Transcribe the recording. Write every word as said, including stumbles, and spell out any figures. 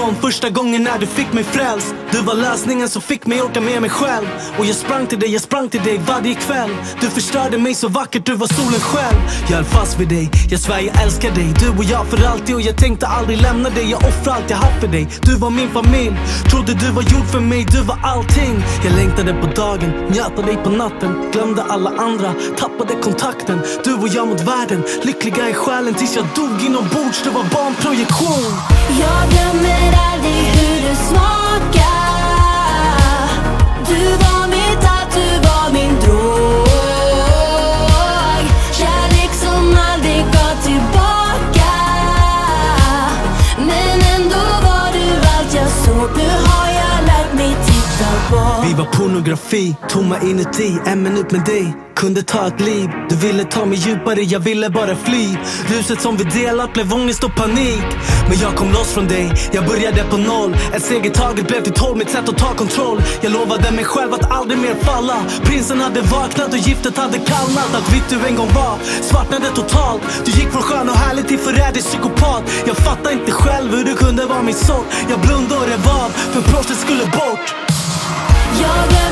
från första gången när du fick mig frälst. Du var lösningen som fick mig orka med mig själv. Och jag sprang till dig, jag sprang till dig varje kväll. Du förstörde mig så vackert, du var solen själv. Jag höll fast vid dig, jag svär jag älskar dig. Du och jag för alltid och jag tänkte aldrig lämna dig. Jag offrar allt jag haft för dig, du var min familj. Trodde du var gjord för mig, du var allting. Jag längtade på dagen, njöt av dig på natten. Glömde alla andra, tappade kontakten. Du och jag mot världen, lyckliga i själen. Tills jag dog inombords, det var bara en projektion. Jag glömmer aldrig hur du smakar. Du var mitt allt, du var min drog. Kärlek som aldrig gav tillbaka. Men ändå var du allt jag såg. Nu har jag lärt mig titta på. Vi var pornografi, tomma inuti. En minut med dig kunde ta ett liv. Du ville ta mig djupare, jag ville bara fly. Ruset som vi delat blev ångest och panik. Men jag kom loss från dig, jag började på noll. Ett steg i taget blev till tolv, mitt sätt att ta kontroll. Jag lovade mig själv att aldrig mer falla. Prinsen hade vaknat och giftet hade kallnat. Att vitt du en gång var, svartnade totalt. Du gick från skön och härlig till förrädisk psykopat. Jag fattar inte själv hur du kunde vara min sort. Jag blundade och rev av, för brottet skulle bort. Jag